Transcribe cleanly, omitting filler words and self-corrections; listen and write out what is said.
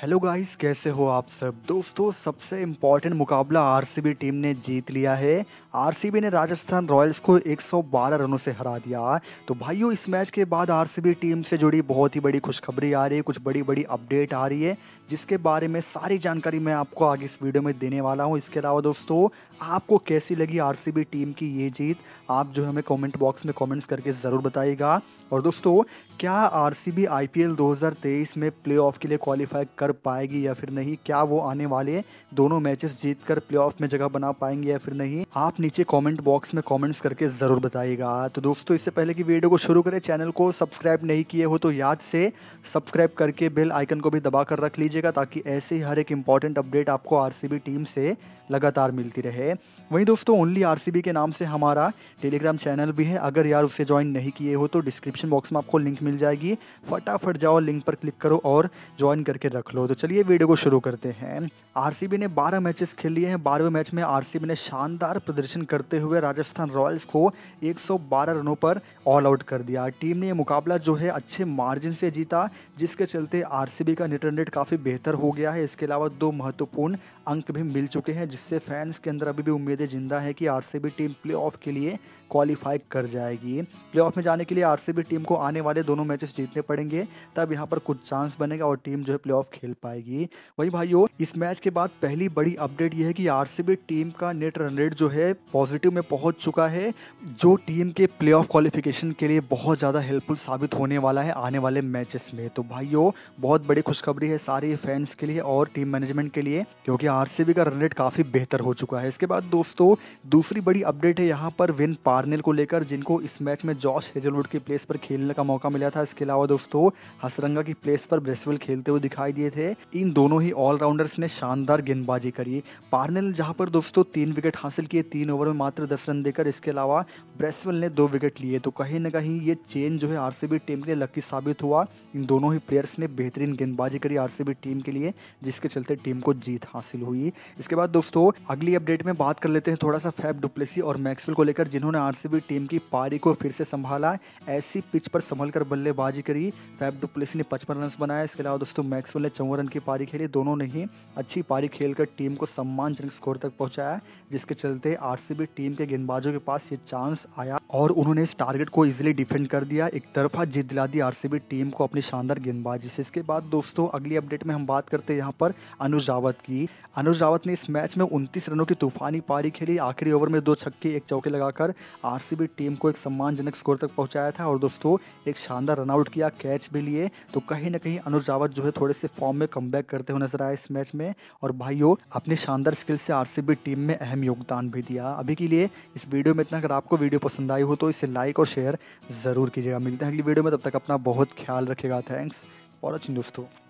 Hello guys, कैसे हो आप सब। दोस्तों, सबसे इम्पोर्टेंट मुकाबला आरसीबी टीम ने जीत लिया है। आरसीबी ने राजस्थान रॉयल्स को 112 रनों से हरा दिया। तो भाइयों, इस मैच के बाद आरसीबी टीम से जुड़ी बहुत ही बड़ी खुशखबरी आ रही है, कुछ बड़ी बड़ी अपडेट आ रही है, जिसके बारे में सारी जानकारी मैं आपको आगे इस वीडियो में देने वाला हूँ। इसके अलावा दोस्तों, आपको कैसी लगी आरसीबी टीम की ये जीत, आप जो हमें कमेंट बॉक्स में कमेंट्स करके ज़रूर बताइएगा। और दोस्तों, क्या आरसीबी आईपीएल 2023 में प्लेऑफ के लिए क्वालिफाई कर पाएगी या फिर नहीं, क्या वो आने वाले दोनों मैचेस जीतकर प्लेऑफ में जगह बना पाएंगे या फिर नहीं, आप नीचे कमेंट बॉक्स में कमेंट्स करके ज़रूर बताइएगा। तो दोस्तों, इससे पहले कि वीडियो को शुरू करें, चैनल को सब्सक्राइब नहीं किए हो तो याद से सब्सक्राइब करके बेल आइकन को भी दबा कर रख लीजिएगा, ताकि ऐसे ही हर एक इंपॉर्टेंट अपडेट आपको आरसीबी टीम से लगातार मिलती रहे। वहीं दोस्तों, ओनली आरसीबी के नाम से हमारा टेलीग्राम चैनल भी है, अगर यार उसे ज्वाइन नहीं किए हो तो डिस्क्रिप्शन बॉक्स में आपको लिंक मिल जाएगी, फटाफट जाओ लिंक पर क्लिक करो और ज्वाइन करके रख लो। तो चलिए वीडियो को शुरू करते हैं। आरसीबी ने 12 मैचेस खेल लिए हैं। 12वें मैच में आरसीबी ने शानदार प्रदर्शन करते हुए राजस्थान रॉयल्स को 112 रनों पर ऑल आउट कर दिया। टीम ने यह मुकाबला जो है अच्छे मार्जिन से जीता, जिसके चलते आरसीबी का नेट रन रेट काफ़ी बेहतर हो गया है। इसके अलावा 2 महत्वपूर्ण अंक भी मिल चुके हैं, जिससे फैंस के अंदर अभी भी उम्मीदें जिंदा है कि आरसीबी टीम प्लेऑफ के लिए क्वालिफाई कर जाएगी। प्लेऑफ में जाने के लिए आरसीबी टीम को आने वाले दोनों मैचेस जीतने पड़ेंगे, तब यहाँ पर कुछ चांस बनेगा और टीम जो है प्लेऑफ खेल पाएगी। वही भाइयों, इस मैच के बाद पहली बड़ी अपडेट यह है कि आरसीबी टीम का नेट रन रेट जो है पॉजिटिव में पहुंच चुका है, जो टीम के प्लेऑफ क्वालिफिकेशन के लिए बहुत ज़्यादा हेल्पफुल साबित होने वाला है आने वाले मैचेस में। तो भाइयों, बहुत बड़ी खुशखबरी है सारे फैंस के लिए और टीम मैनेजमेंट के लिए, क्योंकि आरसीबी का रन रेट काफ़ी बेहतर हो चुका है। इसके बाद दोस्तों, दूसरी बड़ी अपडेट है यहाँ पर विन पार्नेल को लेकर, जिनको इस मैच में जॉश हेजलवुड की प्लेस पर खेलने का मौका मिला था। इसके अलावा दोस्तों, हसरंगा की प्लेस पर ब्रेसवेल खेलते हुए दिखाई दिए थे। इन दोनों ही ऑलराउंडर्स ने शानदार गेंदबाजी करी। पार्नेल जहां पर दोस्तों 3 विकेट हासिल किए 3 ओवर में मात्र 10 रन देकर, इसके अलावा ब्रेसवेल ने 2 विकेट लिए। तो कहीं ना कहीं ये चेंज जो है आरसीबी टीम के लिए लकी साबित हुआ। इन दोनों ही प्लेयर्स ने बेहतरीन गेंदबाजी करी आरसीबी टीम के लिए, जिसके चलते टीम को जीत हासिल हुई। इसके बाद दोस्तों, अगली अपडेट में बात कर लेते हैं थोड़ा सा फैफ डुप्लेसी और मैक्सवेल को लेकर, जिन्होंने आरसीबी टीम की पारी को फिर से संभाला। ऐसी पिच पर संभल कर बल्लेबाजी करी। फैफ डुप्लेसी ने 55 रन बनाया। इसके अलावा दोस्तों, मैक्सवेल ने 54 रन की पारी खेली। दोनों ने ही अच्छी पारी खेलकर टीम को सम्मानजनक स्कोर तक पहुंचाया, जिसके चलते आरसीबी टीम के गेंदबाजों के पास ये चांस आया और उन्होंने इस टारगेट को इजीली डिफेंड कर दिया। एक तरफा जीत दिला दी आरसीबी टीम को अपनी शानदार गेंदबाजी से। इसके बाद दोस्तों, अगली अपडेट में हम बात करते हैं यहाँ पर अनुज रावत की। अनुज रावत ने इस मैच में 29 रनों की तूफानी पारी खेली। आखिरी ओवर में 2 छक्के 1 चौके लगाकर आरसीबी टीम को एक सम्मानजनक स्कोर तक पहुंचाया था और दोस्तों, एक शानदार रनआउट किया, कैच भी लिए। तो कहीं ना कहीं अनुज रावत जो है थोड़े से फॉर्म में कमबैक करते हुए नजर आए इस मैच में, और भाइयों अपने शानदार स्किल से आरसीबी टीम में अहम योगदान भी दिया। अभी के लिए इस वीडियो में इतना। अगर आपको वीडियो पसंद आई हो तो इसे लाइक और शेयर जरूर कीजिएगा। मिलते हैं अगली वीडियो में, तब तक अपना बहुत ख्याल रखिएगा। थैंक्स फॉर वॉचिंग दोस्तों।